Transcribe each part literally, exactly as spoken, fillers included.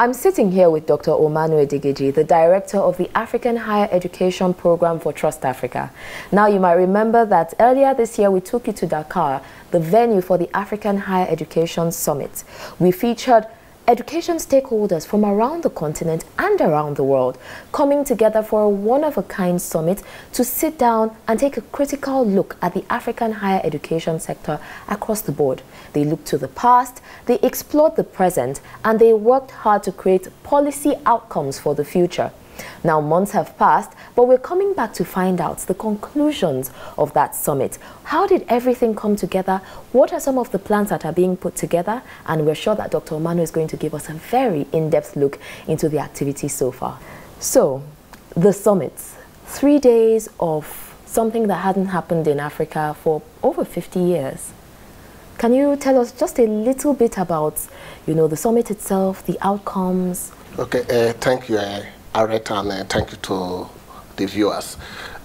I'm sitting here with Doctor Omanu Edigeji, the director of the African Higher Education Program for Trust Africa. Now, you might remember that earlier this year we took you to Dakar, the venue for the African Higher Education Summit. We featured education stakeholders from around the continent and around the world coming together for a one-of-a-kind summit to sit down and take a critical look at the African higher education sector across the board. They looked to the past, they explored the present, and they worked hard to create policy outcomes for the future. Now, months have passed, but we're coming back to find out the conclusions of that summit. How did everything come together? What are some of the plans that are being put together? And we're sure that Doctor Omanu is going to give us a very in-depth look into the activities so far. So, the summit, three days of something that hadn't happened in Africa for over fifty years. Can you tell us just a little bit about, you know, the summit itself, the outcomes? Okay, uh, thank you. Uh Arrête, and uh, thank you to the viewers.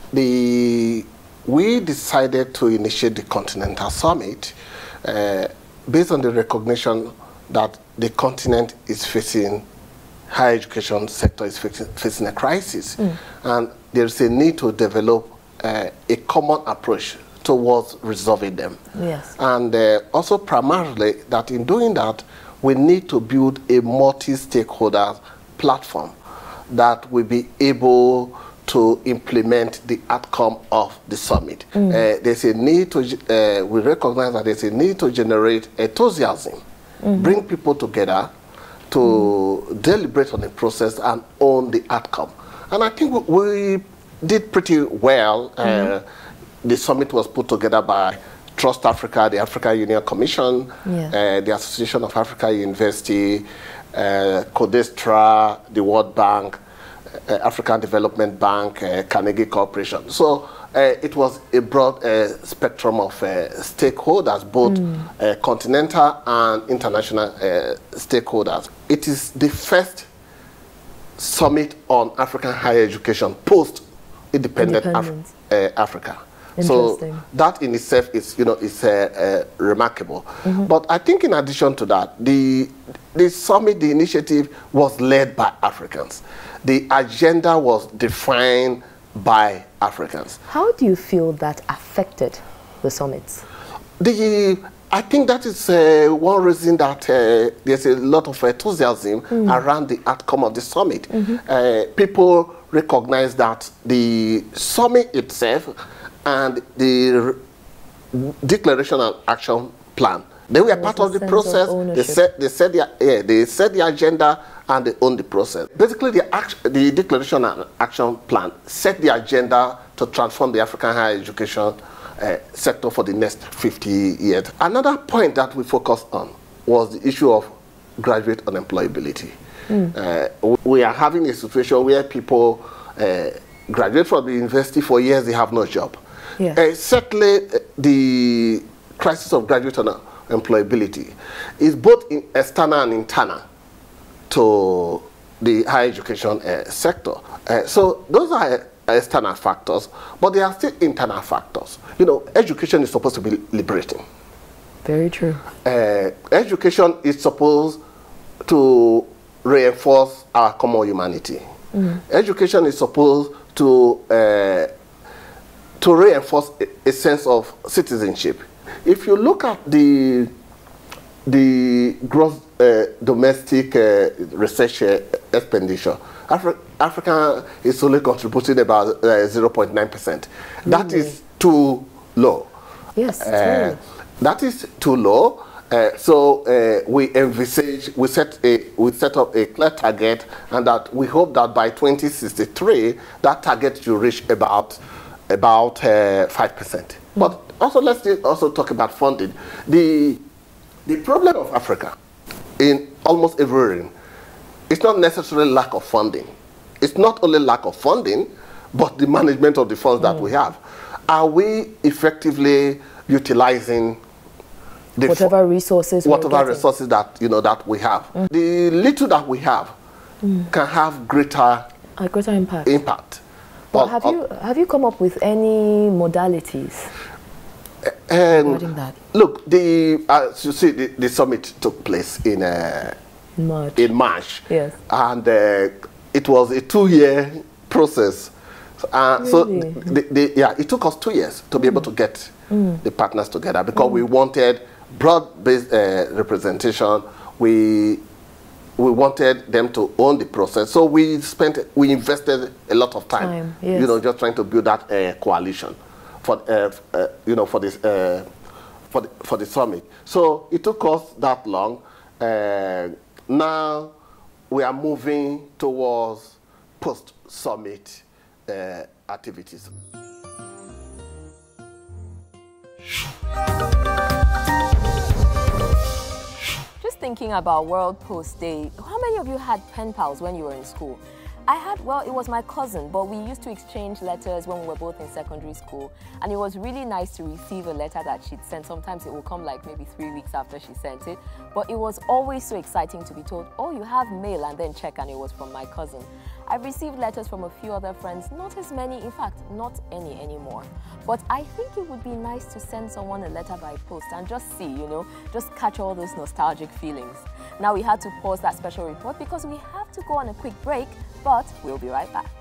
The, we decided to initiate the Continental Summit uh, based on the recognition that the continent is facing, higher education sector is facing, facing a crisis. Mm. And there's a need to develop uh, a common approach towards resolving them. Yes. And uh, also primarily that in doing that, we need to build a multi-stakeholder platform that will be able to implement the outcome of the summit. Mm. Uh, there's a need to, uh, we recognize that there's a need to generate enthusiasm, mm-hmm. bring people together to mm. deliberate on the process and own the outcome. And I think we did pretty well. Mm-hmm. uh, the summit was put together by Trust Africa, the African Union Commission, yeah. uh, the Association of Africa University, Uh, Codestra, the World Bank, uh, African Development Bank, uh, Carnegie Corporation. So uh, it was a broad uh, spectrum of uh, stakeholders, both mm. uh, continental and international uh, stakeholders. It is the first summit on African higher education post-independent Af uh, Africa. So that in itself is, you know, is uh, uh, remarkable. Mm-hmm. But I think in addition to that, the, the summit, the initiative was led by Africans. The agenda was defined by Africans. How do you feel that affected the summits? The, I think that is uh, one reason that uh, there's a lot of enthusiasm mm. around the outcome of the summit. Mm-hmm. uh, people recognize that the summit itself and the declaration and action plan, they were part of the process. Of they set, they set the, yeah, they set the agenda and they own the process. Basically, the, action, the declaration and action plan set the agenda to transform the African higher education uh, sector for the next fifty years. Another point that we focused on was the issue of graduate unemployability. Mm. Uh, we are having a situation where people uh, graduate from the university for years, they have no job. Yeah. Uh, certainly, uh, the crisis of graduate unemployability is both in external and internal to the higher education uh, sector. Uh, so those are uh, external factors, but there are still internal factors. You know, education is supposed to be liberating. Very true. Uh, education is supposed to reinforce our common humanity. Mm. Education is supposed to uh, to reinforce a, a sense of citizenship. If you look at the the gross uh, domestic uh, research uh, expenditure, Afri Africa is only contributing about uh, zero point nine percent. Really? That is too low. Yes, uh, that is too low. Uh, so uh, we envisage, we set a, we set up a clear target, and that we hope that by twenty sixty-three, that target will reach about about uh, five percent. Mm. But also, let's also talk about funding. The the problem of Africa, in almost every region, it's not necessarily lack of funding. It's not only lack of funding, but the management of the funds mm. that we have. Are we effectively utilizing The whatever resources whatever resources that you know that we have? Mm. The little that we have mm. can have greater a greater impact. Impact. But have you have you come up with any modalities um, regarding that? Look, the as you see, the, the summit took place in uh, March. in March. Yes. And uh, it was a two-year process. Uh, really? So, the, the, yeah, it took us two years to be able to get mm. the partners together because mm. we wanted broad-based uh, representation. We we wanted them to own the process. So we spent, we invested a lot of time, time yes. you know, just trying to build that uh, coalition for, uh, uh, you know, for this, uh, for the, for the summit. So it took us that long. Uh, now we are moving towards post-summit uh, activities. Just thinking about World Post Day, how many of you had pen pals when you were in school? I had, well, it was my cousin, but we used to exchange letters when we were both in secondary school. And it was really nice to receive a letter that she'd sent. Sometimes it will come like maybe three weeks after she sent it. But it was always so exciting to be told, oh, you have mail, and then check, and it was from my cousin. I've received letters from a few other friends, not as many, in fact, not any anymore. But I think it would be nice to send someone a letter by post and just see, you know, just catch all those nostalgic feelings. Now we had to pause that special report because we have to go on a quick break, but we'll be right back.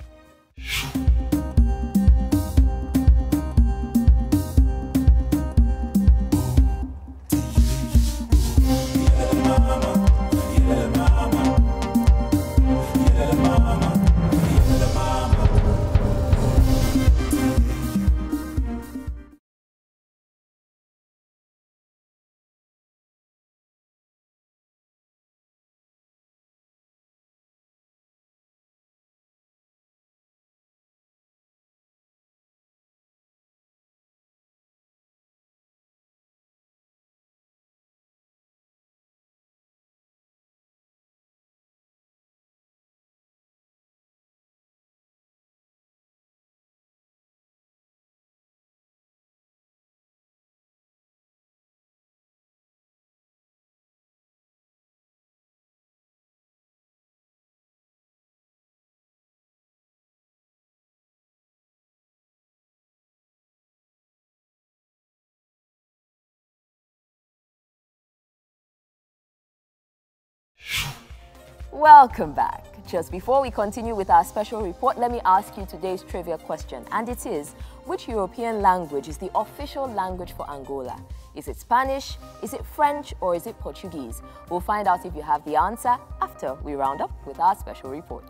Welcome back. Just before we continue with our special report, let me ask you today's trivia question, and it is, which European language is the official language for Angola? Is it Spanish, is it French, or is it Portuguese? We'll find out if you have the answer after we round up with our special report.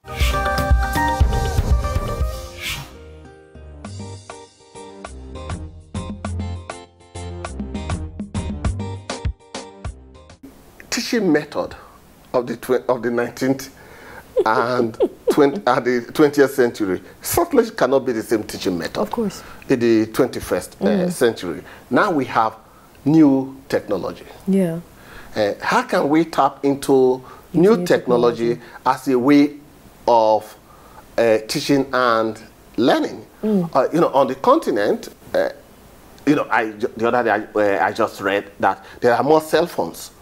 Teaching method of the of the nineteenth and twentieth, uh, the twentieth century certainly cannot be the same teaching method. Of course. In the twenty-first Mm. uh, century. Now we have new technology. Yeah. Uh, how can we tap into new, new technology, technology as a way of uh, teaching and learning? Mm. Uh, you know, on the continent, uh, you know, I, the other day I, uh, I just read that there are more cell phones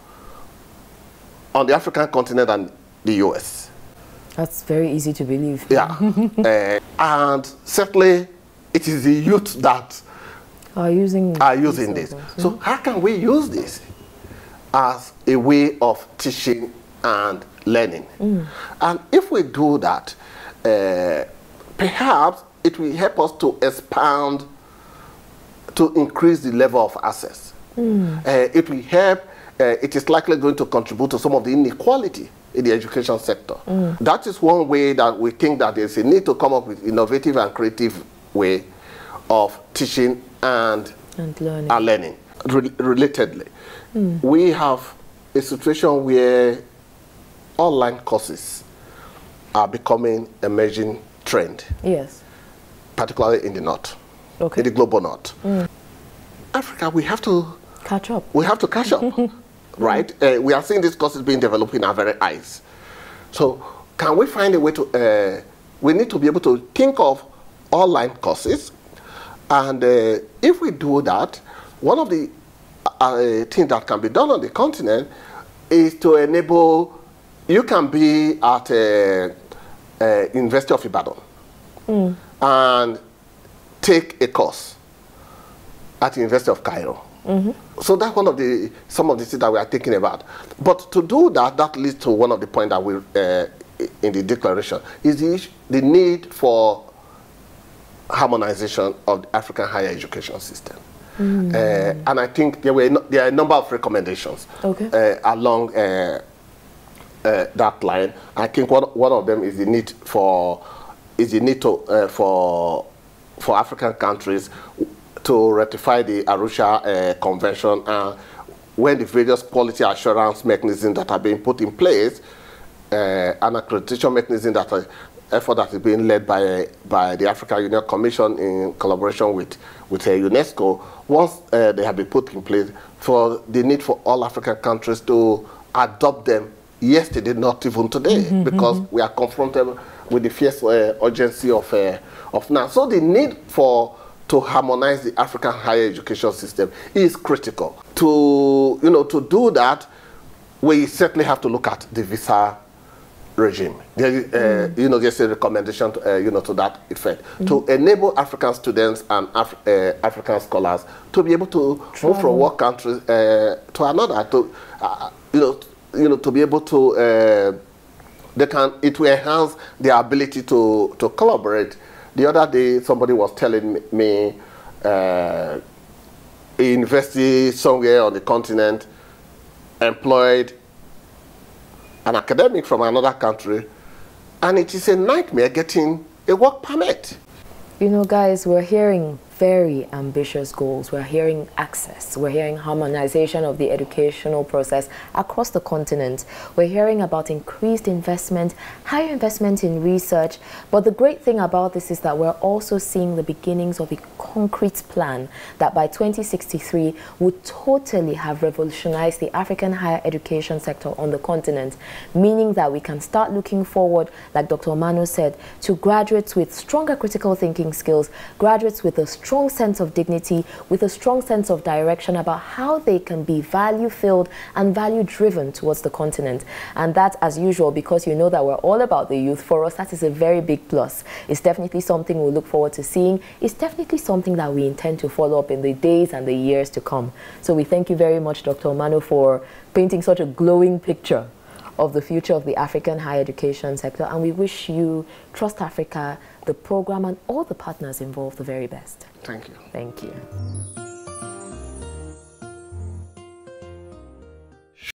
on the African continent than the U S. That's very easy to believe. Yeah. uh, and certainly it is the youth that are using, are using this. Phones, so yeah. how can we use this as a way of teaching and learning? Mm. And if we do that, uh, perhaps it will help us to expand, to increase the level of access. Mm. Uh, it will help. Uh, it is likely going to contribute to some of the inequality in the education sector. Mm. That is one way that we think that there's a need to come up with innovative and creative way of teaching and, and learning. And learning. Re relatedly, mm. we have a situation where online courses are becoming an emerging trend. Yes. Particularly in the north, okay. in the global north. Mm. Africa, we have to catch up. We have to catch up. Right? Uh, we are seeing these courses being developed in our very eyes. So can we find a way to, uh, we need to be able to think of online courses. And uh, if we do that, one of the uh, things that can be done on the continent is to enable, you can be at a, a University of Ibadan mm. and take a course at the University of Cairo Mm-hmm. So that's one of the, some of the things that we are thinking about. But to do that, that leads to one of the points that we, uh, in the declaration, is the, the need for harmonization of the African higher education system. Mm. Uh, and I think there were no, there are a number of recommendations okay. uh, along uh, uh, that line. I think one, one of them is the need for is the need to uh, for for African countries to ratify the Arusha uh, Convention, uh, when the various quality assurance mechanisms that are being put in place, uh, an accreditation mechanism that are, effort that is being led by by the African Union Commission in collaboration with with uh, UNESCO. Once uh, they have been put in place, for the need for all African countries to adopt them yesterday, not even today, mm-hmm, because mm-hmm. we are confronted with the fierce uh, urgency of uh, of now. So the need for to harmonize the African higher education system is critical. To you know to do that, we certainly have to look at the visa regime. There, uh, mm. You know, there's a recommendation to, uh, you know, to that effect, mm. to enable African students and Af uh, African scholars to be able to Travel. move from one country uh, to another. To uh, you know, you know, to be able to, uh, they can. It will enhance their ability to to collaborate. The other day, somebody was telling me, uh, a university somewhere on the continent employed an academic from another country, and it is a nightmare getting a work permit. You know, guys, we're hearing very ambitious goals. We're hearing access. We're hearing harmonization of the educational process across the continent. We're hearing about increased investment, higher investment in research. But the great thing about this is that we're also seeing the beginnings of a concrete plan that by twenty sixty-three would totally have revolutionized the African higher education sector on the continent, meaning that we can start looking forward, like Doctor Omano said, to graduates with stronger critical thinking skills, graduates with a strong strong sense of dignity, with a strong sense of direction about how they can be value-filled and value-driven towards the continent. And that, as usual, because you know that we're all about the youth, for us that is a very big plus. It's definitely something we look forward to seeing. It's definitely something that we intend to follow up in the days and the years to come. So we thank you very much, Doctor Omano, for painting such a glowing picture of the future of the African higher education sector, and we wish you, Trust Africa, the program, and all the partners involved the very best. Thank you. Thank you.